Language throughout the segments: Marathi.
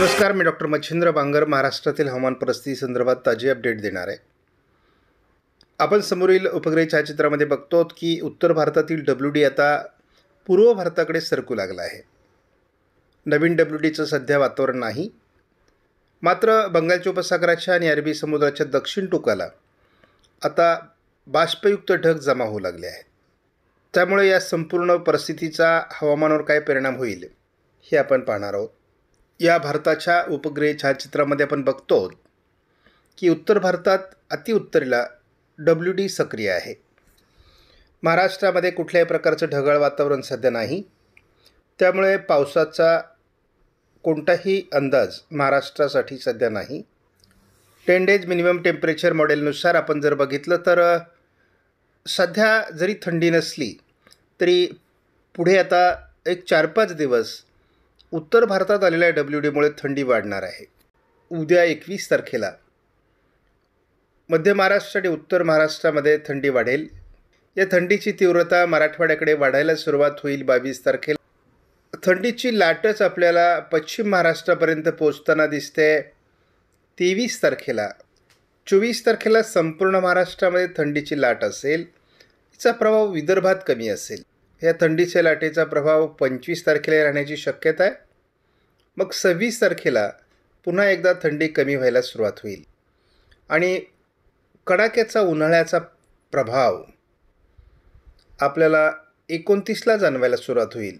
नमस्कार, मी डॉक्टर मच्छिंद्र बांगर महाराष्ट्रातील हवामान परिस्थिती संदर्भात ताजी अपडेट देणार आहे. आपण समोरील उपग्रह छायाचित्रामध्ये बघतो की उत्तर भारतातील WD आता पूर्व भारताकडे सरकू लागला आहे. नवीन WDचं सध्या वातावरण नाही, मात्र बंगालच्या उपसागराच्या आणि अरबी समुद्राच्या दक्षिण टोकाला आता बाष्पयुक्त ढग जमा होऊ लागले आहेत. त्यामुळे या संपूर्ण परिस्थितीचा हवामानावर काय परिणाम होईल हे आपण पाहणार आहोत. या भारताच्या उपग्रह छायाचित्रामध्ये आपण बघतो की उत्तर भारतात अतिउत्तरेला WD सक्रिय आहे. महाराष्ट्रामध्ये कुठल्याही प्रकारचं ढगाळ वातावरण सध्या नाही, त्यामुळे पावसाचा कोणताही अंदाज महाराष्ट्रासाठी सध्या नाही. 10 डेज मिनिमम टेम्परेचर मॉडेलनुसार आपण जर बघितलं तर सध्या जरी थंडी नसली तरी पुढे आता एक 4-5 दिवस उत्तर भारतात आलेल्या WDमुळे थंडी वाढणार आहे. उद्या 21 तारखेला मध्य महाराष्ट्र आणि उत्तर महाराष्ट्रामध्ये थंडी वाढेल. या थंडीची तीव्रता मराठवाड्याकडे वाढायला सुरुवात होईल 22 तारखेला. थंडीची लाटच आपल्याला पश्चिम महाराष्ट्रापर्यंत पोहोचताना दिसते 23 तारखेला. 24 तारखेला संपूर्ण महाराष्ट्रामध्ये थंडीची लाट असेल. तिचा प्रभाव विदर्भात कमी असेल. या थंडीच्या लाटेचा प्रभाव 25 तारखेला राहण्याची शक्यता आहे. मग 26 तारखेला पुन्हा एकदा थंडी कमी व्हायला सुरुवात होईल आणि कडाक्याचा उन्हाळ्याचा प्रभाव आपल्याला 29ला जाणवायला सुरुवात होईल.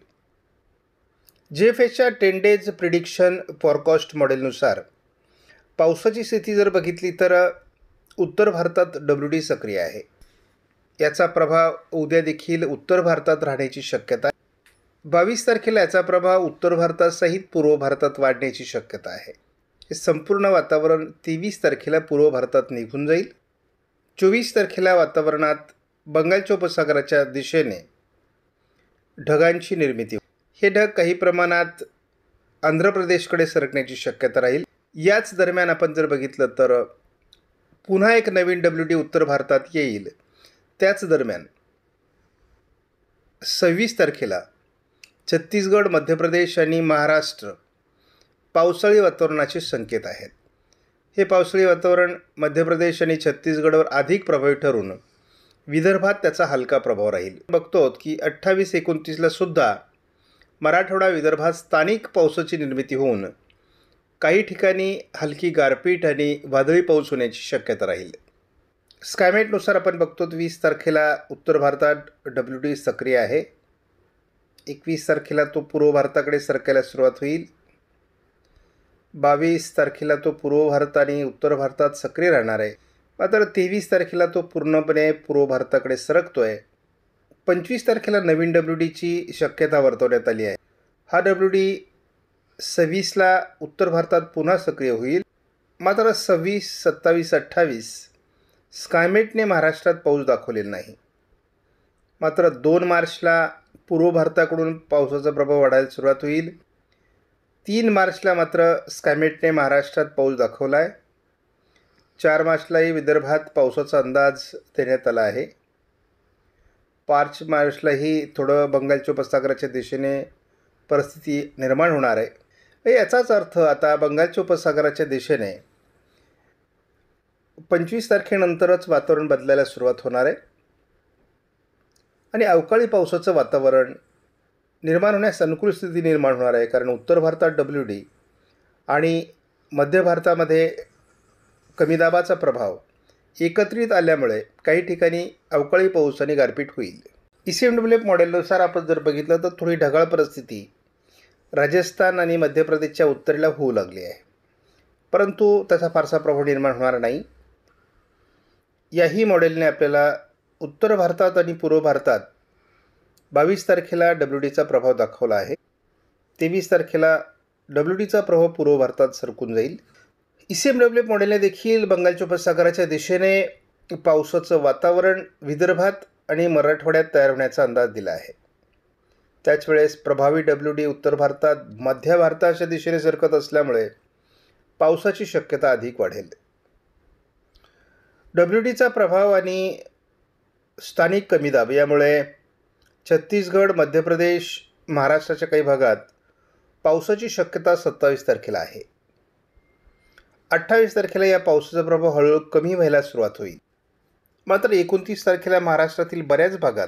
GFSच्या 10 डेज प्रिडिक्शन फॉरकास्ट मॉडेलनुसार पावसाची स्थिती जर बघितली तर उत्तर भारतात WD सक्रिय आहे. याचा प्रभाव उद्या देखील उत्तर भारतात राहण्याची शक्यता आहे. 22 तारखेला याचा प्रभाव उत्तर भारतासहित पूर्व भारतात वाढण्याची शक्यता आहे. हे संपूर्ण वातावरण 23 तारखेला पूर्व भारतात निघून जाईल. 24 तारखेला वातावरणात बंगालच्या उपसागराच्या दिशेने ढगांची निर्मिती. हे ढग काही प्रमाणात आंध्र प्रदेशकडे सरकण्याची शक्यता राहील. याच दरम्यान आपण जर बघितलं तर पुन्हा एक नवीन WD उत्तर भारतात येईल. त्याच दरम्यान 26 तारखेला छत्तीसगड, मध्य प्रदेश आणि महाराष्ट्र पावसाळी वातावरणाचे संकेत आहेत. हे पावसाळी वातावरण मध्य प्रदेश आणि छत्तीसगडवर अधिक प्रभावी ठरून विदर्भात त्याचा हलका प्रभाव राहील. बघतो की 28-29ला सुद्धा मराठवाडा विदर्भात स्थानिक पावसाची निर्मिती होऊन काही ठिकाणी हलकी गारपीट आणि वादळी पाऊस होण्याची शक्यता राहील. स्कायमेटनुसार आपण बघतो 20 तारखेला उत्तर भारतात WD सक्रिय आहे. 21 तारखेला तो पूर्व भारताकडे सरकायला सुरुवात होईल. 22 तारखेला तो पूर्व भारत आणि उत्तर भारतात सक्रिय राहणार आहे. मात्र 23 तारखेला तो पूर्णपणे पूर्व भारताकडे सरकतो आहे. 25 तारखेला नवीन WDची शक्यता वर्तवण्यात आली आहे. हा WD 26ला उत्तर भारतात पुन्हा सक्रिय होईल. मात्र 26, 27, 28 स्कायमेटने महाराष्ट्रात पाऊस दाखवलेला नाही. मात्र 2 मार्चला पूर्व भारताकडून पावसाचा प्रभाव वाढायला सुरुवात होईल. 3 मार्चला मात्र स्कायमेटने महाराष्ट्रात पाऊस दाखवला आहे. 4 मार्चलाही विदर्भात पावसाचा अंदाज देण्यात आला आहे. 5 मार्चलाही थोडं बंगालच्या उपसागराच्या दिशेने परिस्थिती निर्माण होणार आहे. याचाच अर्थ आता बंगालच्या उपसागराच्या दिशेने 25 तारखेनंतरच वातावरण बदलायला सुरुवात होणार आहे आणि अवकाळी पावसाचं वातावरण निर्माण होण्यास अनुकूल स्थिती निर्माण होणार आहे. कारण उत्तर भारतात WD आणि मध्य भारतामध्ये कमी दाबाचा प्रभाव एकत्रित आल्यामुळे काही ठिकाणी अवकाळी पाऊस आणि गारपीट होईल. ECMWF मॉडेलनुसार आपण जर बघितलं तर थोडी ढगाळ परिस्थिती राजस्थान आणि मध्य प्रदेशच्या उत्तरेला होऊ लागली आहे, परंतु त्याचा फारसा प्रभाव निर्माण होणार नाही. याही मॉडेलने आपल्याला उत्तर भारतात आणि पूर्व भारतात 22 तारखेला WDचा प्रभाव दाखवला आहे. 23 तारखेला WDचा प्रभाव पूर्व भारतात सरकून जाईल. ECMWF मॉडेलने देखील बंगालच्या उपसागराच्या दिशेने पावसाचं वातावरण विदर्भात आणि मराठवाड्यात तयार होण्याचा अंदाज दिला आहे. त्याच वेळेस प्रभावी WD उत्तर भारतात मध्य भारताच्या दिशेने सरकत असल्यामुळे पावसाची शक्यता अधिक वाढेल. WDचा प्रभाव आणि स्थानिक कमी दाब यामुळे छत्तीसगड, मध्य प्रदेश, महाराष्ट्राच्या काही भागात पावसाची शक्यता 27 तारखेला आहे. 28 तारखेला या पावसाचा प्रभाव हळूहळू कमी व्हायला सुरुवात होईल. मात्र 29 तारखेला महाराष्ट्रातील बऱ्याच भागात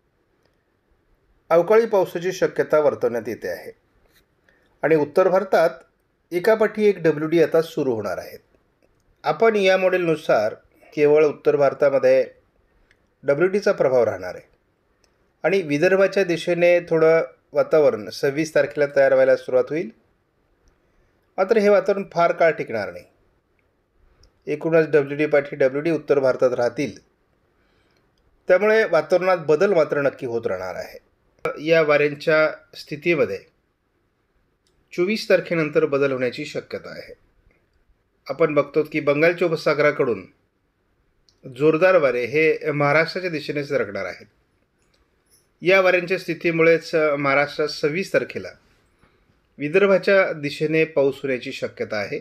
अवकाळी पावसाची शक्यता वर्तवण्यात येते आहे आणि उत्तर भारतात एकापाठी एक WD आता सुरू होणार आहेत. आपण या मॉडेलनुसार केवळ उत्तर भारतामध्ये WDचा प्रभाव राहणार आहे आणि विदर्भाच्या दिशेने थोडं वातावरण 26 तारखेला तयार व्हायला सुरुवात होईल. मात्र हे वातावरण फार काळ टिकणार नाही. एकूणच WD पाठी WD उत्तर भारतात राहतील, त्यामुळे वातावरणात बदल मात्र नक्की होत राहणार आहे. या वाऱ्यांच्या स्थितीमध्ये 24 तारखेनंतर बदल होण्याची शक्यता आहे. आपण बघतो की बंगालच्या उपसागराकडून जोरदार वारे हे महाराष्ट्राच्या दिशेने सरकणार आहेत. या वाऱ्यांच्या स्थितीमुळेच महाराष्ट्रात 26 तारखेला विदर्भाच्या दिशेने पाऊस होण्याची शक्यता आहे.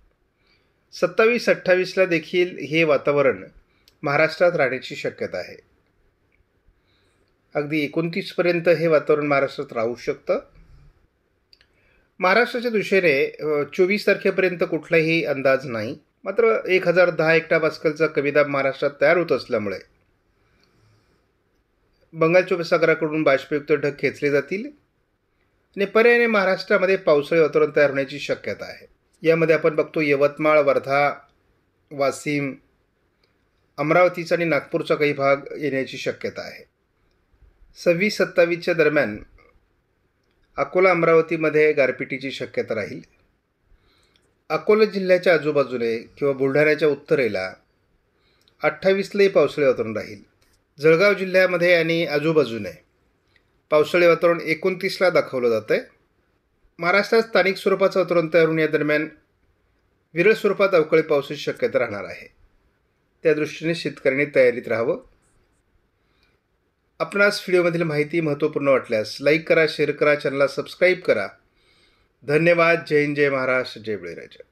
27-28ला देखील हे वातावरण महाराष्ट्रात राहण्याची शक्यता आहे. अगदी 29पर्यंत हे वातावरण महाराष्ट्रात राहू शकतं. महाराष्ट्राच्या दिशेने 24 तारखेपर्यंत कुठलाही अंदाज नाही. मात्र 1010 हेक्टोपास्कलचा कमीदाब महाराष्ट्रात तयार होत असल्यामुळे बंगालच्या उपसागराकडून बाष्पयुक्त ढग खेचले जातील आणि पर्यायाने महाराष्ट्रामध्ये पावसाळी वातावरण तयार होण्याची शक्यता आहे. यामध्ये आपण बघतो यवतमाळ, वर्धा, वाशिम, अमरावतीचा आणि नागपूरचा काही भाग येण्याची शक्यता आहे. 26-27च्या दरम्यान अकोला, अमरावतीमध्ये गारपिटीची शक्यता राहील. अकोला जिल्ह्याच्या आजूबाजूने किंवा बुलढाण्याच्या उत्तरेला 28लाही पावसाळी वातावरण राहील. जळगाव जिल्ह्यामध्ये आणि आजूबाजूने पावसाळी वातावरण 29ला दाखवलं जातं आहे. महाराष्ट्रात स्थानिक स्वरूपाचं वातावरण तयार होण्या दरम्यान विरळ स्वरूपात अवकाळी पावसाची शक्यता राहणार आहे. त्या दृष्टीने शेतकऱ्यांनी तयारीत राहावं. आपणास व्हिडिओमधील माहिती महत्त्वपूर्ण वाटल्यास लाईक करा, शेअर करा, चॅनलला सबस्क्राईब करा. धन्यवाद. जय हिंद, जय महाराष्ट्र, जय बळीराजा.